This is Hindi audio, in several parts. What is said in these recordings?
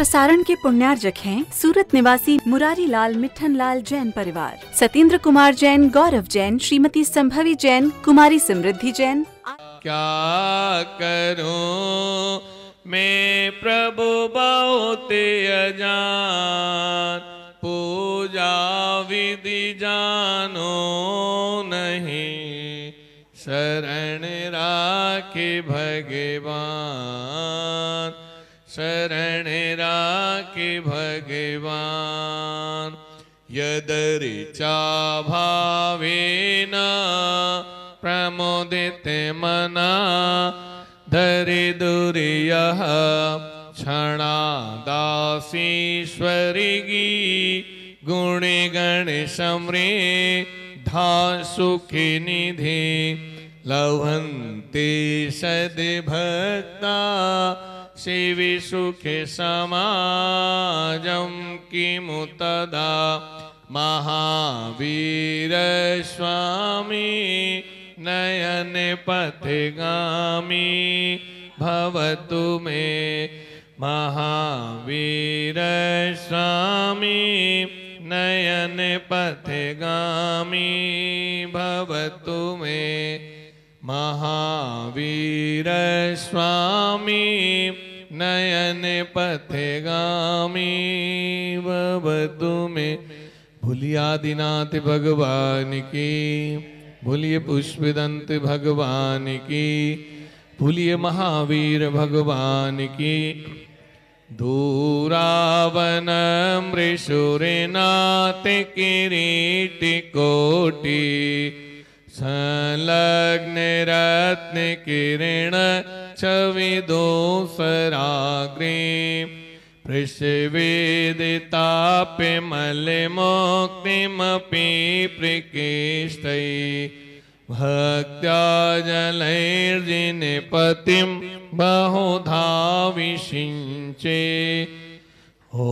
प्रसारण के पुण्यार्जक हैं सूरत निवासी मुरारी लाल मिठन लाल जैन परिवार, सत्येंद्र कुमार जैन, गौरव जैन, श्रीमती संभवी जैन, कुमारी समृद्धि जैन। क्या करूं मैं प्रभु बहुत अजान, पूजा विधि जानो नहीं, शरण राखे भगवान, शरण राखे भगवान। यदृचा भावेन प्रमोदिते मना, धरि दुर्यः क्षणादासीश्वरिगी, गुणे गण समृद्धा सुखी निधि, लभन्ते सद्भक्ता शिवि सुखे समाजं किमु तदा। महावीर स्वामी नयन पथगामी भवतु मे, महावीर स्वामी नयन पथगामी भवतु मे, महावीर स्वामी नयन पथगामी भवतु मे। भूलिए आदिनाथ भगवान की, भूलिए पुष्पदंत भगवान की, भूलिए महावीर भगवान की। दूरावन मृषुरनाथ किरीट कोटि, संलग्न रत्न किरण छवि दोसराग्रे, पृष्ठवेदितापे मलमुक्तिमपि प्रकृष्टै, भक्त्या जलैर्जिनपतिं बहुधा विषिञ्चे। ॐ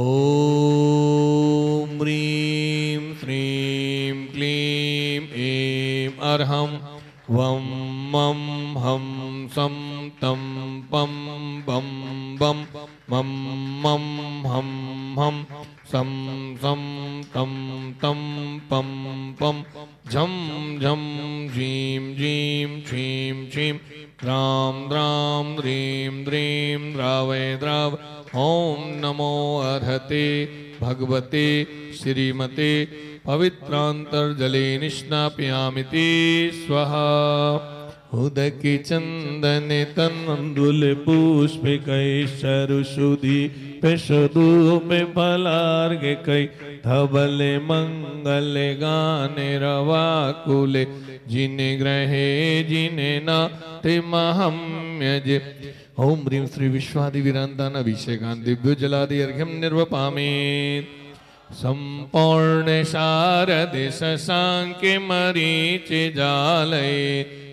ह्रीं श्रीं क्लीं ऐं अर्हं वं मं हं सं तं पं बं बं मं मं हं हं सं सं तं तं पं पं झं झं झीं झीं छीं छीं द्रां द्रां द्रीं द्रीं द्रावय द्राव। ॐ नमो अर्हते भगवते श्रीमते पवित्रांतर्जले निष्णापयामिति स्वाहा। उदकी चंदन तंदुल पुष्प कई शरुषुधि पेशदूप फलार्घ कई, धवल मंगल गाने रवाकुले, जिने ग्रहे जिने नाथे महम्यज। ओम ह्रीं श्री विश्वादि विरांतान अभिषेकान दिव्य जलादि अर्घ्यम निर्वपामेत्। संपूर्ण शारद शशांके मरीचि जालये,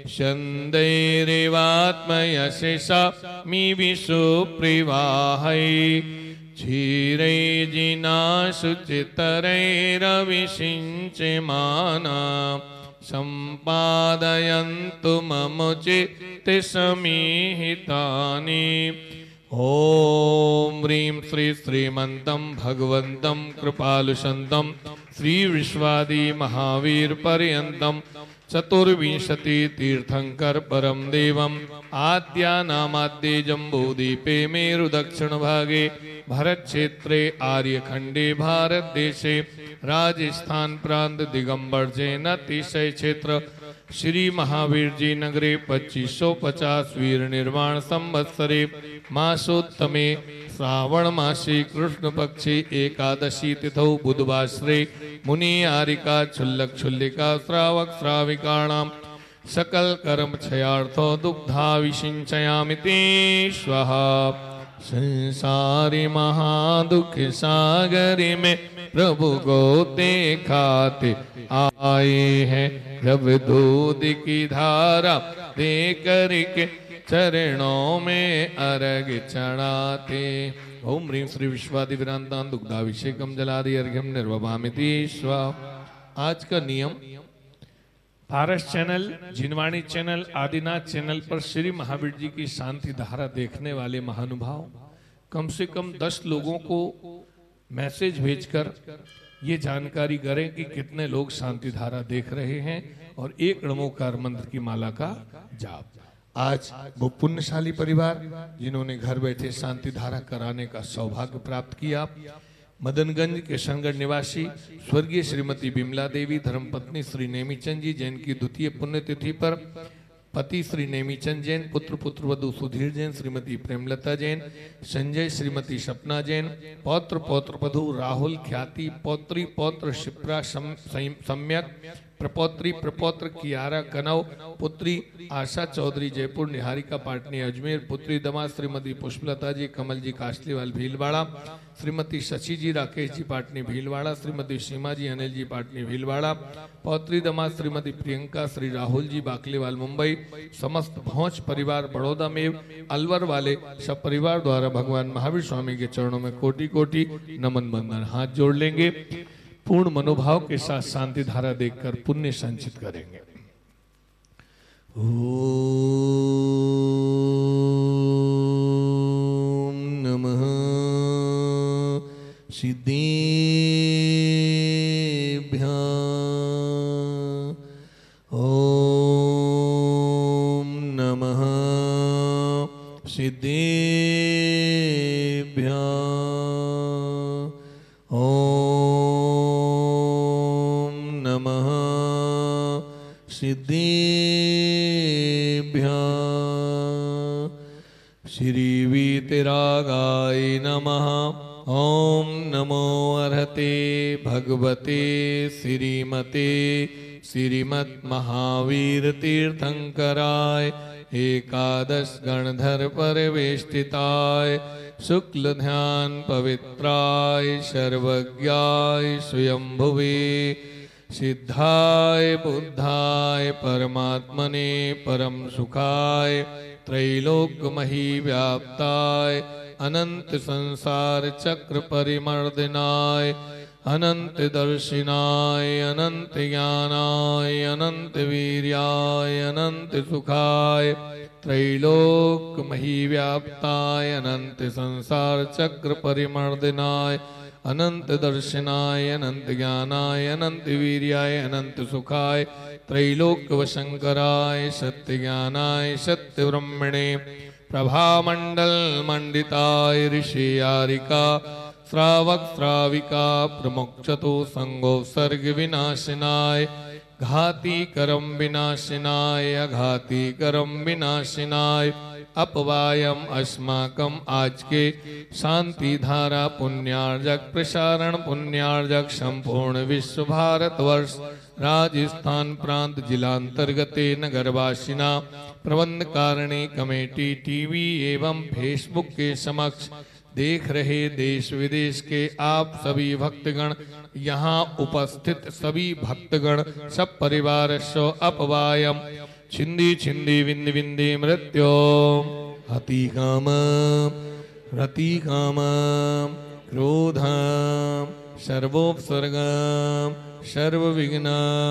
छन्दैरेवात्मयशेषा मि विशुप्रिवाहै, क्षीरैर्जिनाशुचितरैरविषिञ्चमाना, सम्पादयन्तु मम चित्ते समीहितानि। ओम ह्रीं श्री श्रीमन्तं भगवन्तं कृपालुषन्तं श्री विश्वादि महावीर पर्यन्तं चतुर्विंशति तीर्थंकर परम देवम आद्यानामाद्ये जम्बूद्वीपे मेरु दक्षिण भागे भरत क्षेत्रे आर्यखंडे भारत देशे राजस्थान प्रांत दिगंबर जैन अतिशय क्षेत्र श्री महावीर जी नगरे 2550 वीर निर्माण संवत्सरे मासोत्तमे श्रावण मासी कृष्ण पक्षे एकादशी तिथौ बुधवासरे मुनि आरिका क्षुल्लक क्षुल्लिका श्रावक श्राविकाणां सकल कर्म क्षयार्थो दुग्धा विषिञ्चयामिति स्वाहा। संसारी महादुख सागरी में प्रभु को देखाते आए हैं, जब दूध की धारा दे करके चरणों में अर्घ चढ़ाते। ओम ह्रीं श्री विश्वादि विरांतान दुग्धाभिषेकम जलादि अर्घ्यम निर्वपामिति स्वाहा। आज का नियम, Paras channel, Jinvani channel, Adinath channel पर श्री महावीर जी की शांति धारा देखने वाले महानुभाव कम से कम 10 लोगों को मैसेज भेजकर ये जानकारी करें कि कितने लोग शांति धारा देख रहे हैं और एक नमोकार मंत्र की माला का जाप। आज वो पुण्यशाली परिवार जिन्होंने घर बैठे शांति धारा कराने का सौभाग्य प्राप्त किया, मदनगंज किशनगढ़ निवासी स्वर्गीय श्रीमती बिमला देवी धर्मपत्नी श्री नेमीचंद जी जैन की द्वितीय पुण्यतिथि पर पति श्री नेमीचंद जैन, पुत्र पुत्रवधु सुधीर जैन, श्रीमती प्रेमलता जैन, संजय श्रीमती सपना जैन, पौत्र पौत्रवधु राहुल ख्याति, पौत्री पौत्र शिप्रा सम्यक, प्रपौत्री प्रपौत्र कियारा कनव, पुत्री आशा चौधरी जयपुर, निहारिका पाटनी अजमेर, पुत्री दमाद श्रीमती पुष्पलता जी कमल जी काशलीवाल भीलवाड़ा, श्रीमती शशि जी राकेश जी पाटनी भीलवाड़ा, श्रीमती सीमा जी अनिल जी पाटनी भीलवाड़ा, पौत्री दमाद श्रीमती प्रियंका श्री राहुल जी बाकलीवाल मुंबई, समस्त भौंच परिवार बड़ौदा में, अलवर वाले सब परिवार द्वारा भगवान महावीर स्वामी के चरणों में कोटि कोटि नमन बंदन। हाथ जोड़ लेंगे, पूर्ण मनोभाव के साथ शांति धारा देखकर पुण्य संचित करेंगे। ओम नमः सिद्धेभ्यः, ओम नमः सिद्धेभ्यः, सिद्धेभ्यः। श्री वीतरागाय नमः। ओम नमो अर्हते भगवते श्रीमते श्रीमत् महावीर तीर्थंकराय एकादश गणधर परिवेष्टिताय शुक्ल ध्यान पवित्राय सर्वज्ञाय स्वयंभुवे सिद्धाय बुद्धाय परमात्मने परम सुखाय त्रैलोक्यमही व्याप्ताय अनंत संसार चक्र परिमर्दनाय अनंत दर्शिनाय अनंत ज्ञानाय अनंत वीर्याय अनंत सुखाय त्रैलोक्यमही व्याप्ताय अनंत संसार चक्र परिमर्दनाय अनंत दर्शनाय अनंत ज्ञानाय अनंत वीर्याय अनंत सुखाय त्रैलोक्यवशंकराय सत्य ज्ञानाय सत्य ब्रह्मणे प्रभामंडल मंडिताय ऋषियारिका श्रावक श्राविका प्रमुक्षतो संगो सर्ग विनाशिनाय घाती करम विनाशिनाय अघाती करम विनाशिनाय अपवायम अस्माकम आज के शांति धारा पुण्यार्जक प्रसारण पुण्यार्जक संपूर्ण विश्व भारतवर्ष राजस्थान प्रांत जिलांतर्गते नगरवासिना प्रबंध कारिणी कमेटी टीवी एवं फेसबुक के समक्ष देख रहे देश विदेश के आप सभी भक्तगण, यहाँ उपस्थित सभी भक्तगण सब परिवार सो अपवायम छिंदी छिंदी विंदी विंदी मृत्यो हति काम रति काम क्रोध सर्वोपसर्ग सर्वविघ्न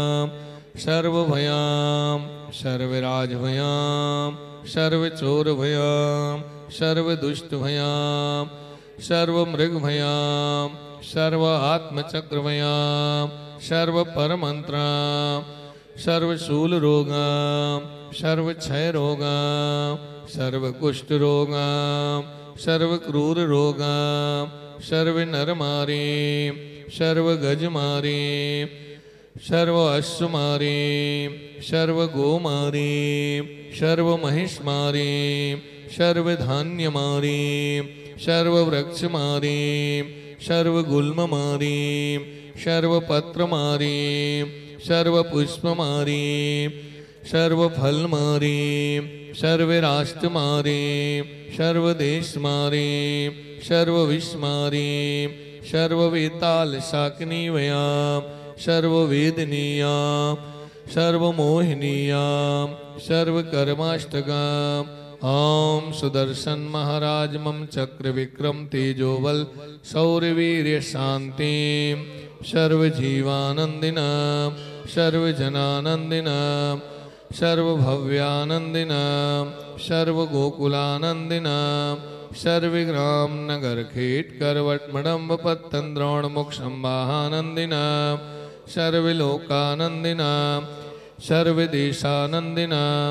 सर्वभयाम सर्वराजभयाम सर्वचोरभयाम सर्वदुष्टभयाम सर्वमृगभयाम सर्व आत्मचक्रभयाम सर्वपरमंत्राम सर्वशूल रोगाम सर्वक्षय रोगाम सर्वकुष्ठ रोगाम सर्वक्रूर रोगाम सर्वनरमारी सर्वगजमारी सर्व अश्वमारी सर्वगोमारी सर्वमहिषमारी सर्वधान्यमारी सर्ववृक्षमारी सर्वगुल्ममारी सर्वपत्रमारी सर्वपुष्पमारी सर्वफलमारी सर्वराष्ट्रमारी सर्वदेशमारी सर्वविश्वमारी सर्ववेताल शाकिनीवयाम सर्ववेदनीयाम सर्वमोहिनीयाम सर्वकर्माष्टकाम। ओम सुदर्शन महाराज मम चक्र विक्रम तेजोबल शौर्यवीर्य शांति सर्वजीवानंदिना सर्वजनानंदिना सर्वभव्यानन्दिनां सर्वगोकुलानन्दिनां सर्वग्राम नगर खेट करवट मडम्ब पत्तन्द्रोणमुखसंवाहानन्दिनां सर्वलोकानन्दिनां सर्वदेशानन्दिनां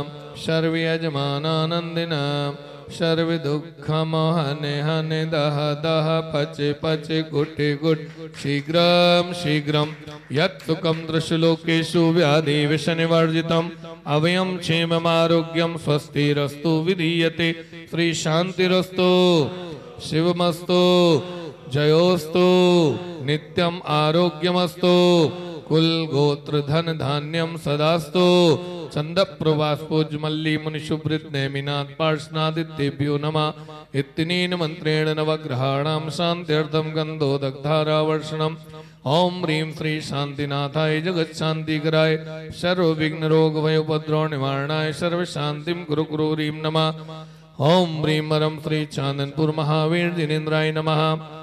सर्वयजमानानन्दिनां सर्वदुःखमहने हने दह दह पचे पचे गुटे गुट शीघ्रं शीघ्रं यत्सुखं दृश्यलोकेषु व्याधि विषनिवर्जितम् अभयं क्षेममारोग्यं स्वस्तिरस्तु विधीयते श्री शांतिरस्तु शिवमस्तु जयोस्तु नित्यं आरोग्यमस्तु कुल गोत्र धन धान्यम सदास्तु चंद प्रवास पूज्यमल्ली मुनिशुभृत नेमिनाथ पार्श्वनादित्येभ्यो नमः इत्यनेन मंत्रेण नवग्रहाणां शान्त्यर्थं गन्धोदकधारावर्षणम् ओम ह्रीं श्री शांतिनाथाय जगत शांतिकराय सर्व विघ्न रोग भयोपद्रव निवारणाय सर्व शांतिं गुरु गुरु ह्रीं नमः ओम ह्रीं परम श्री चांदनपुर महावीर जिनेन्द्राय नमः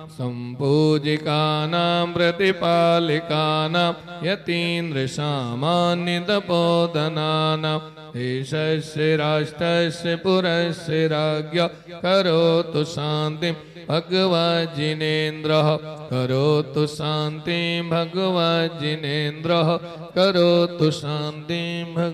संपूजिकानां प्रतिपालिकानां यतीन्द्र सामान्य तपोधनानां देशस्य राष्ट्रस्य पुरस्य राज्ञ करोतु शान्तिं भगवज्जिनेन्द्रः करोतु शान्तिं भगवज्जिनेन्द्रः करोतु शान्तिं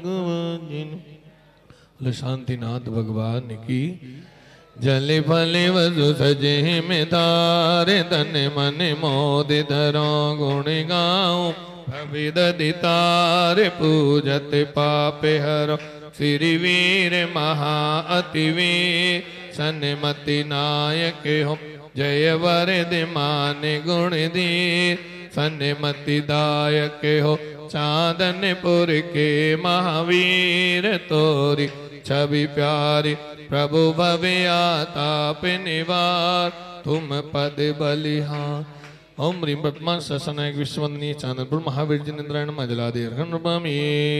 भगवज्जिनेन्द्रः। शांतिनाथ भगवान की जले फले वसु सजे में तारे तन मन मोदि धरो गुण गाऊं भविद दितारे पूजत पापे हरो श्री वीर महा अति वीर सन्मति नायक हो जय वरद मान गुण धीर सन्मति दायक हो चांदनपुर के महावीर तोरी छवि प्यारी प्रभु भव्याताप निवार तुम पद बलिहार। ओम ह्रीं वर्तमान ससनायक विश्ववंदनीय चांदनपुर महावीर जिनेन्द्रायण मजलादि अर्घनमी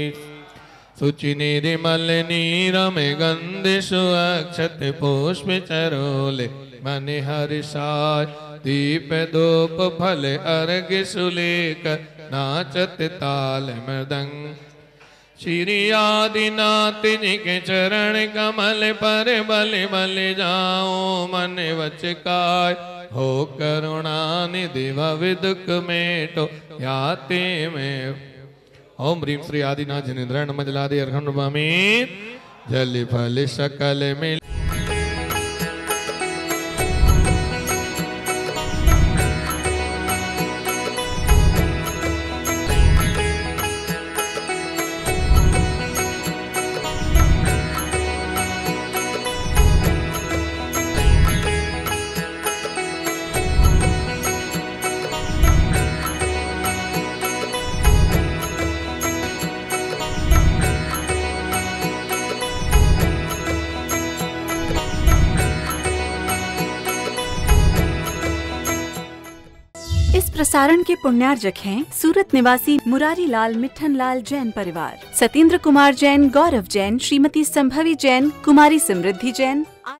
सुचि निर्मल नीरमे गंधेषु अक्षत पुष्प चरोले मन हर्षाय दीप धूप फल अर्घ सुलेख नाचत ताल मृदंग श्री आदिनाथ जी के चरण कमल पर बल बल जाओ मन वच काय हो करुणा निधि भव दुख मेटो याते में। ओम ह्रीं श्री आदिनाथ जिनेन्द्रायण मजलादि अर्घनमी जल फल सकल में प्रसारण के पुण्यार्जक हैं सूरत निवासी मुरारी लाल मिट्ठन लाल जैन परिवार, सतेंद्र कुमार जैन, गौरव जैन, श्रीमती संभवी जैन, कुमारी समृद्धि जैन।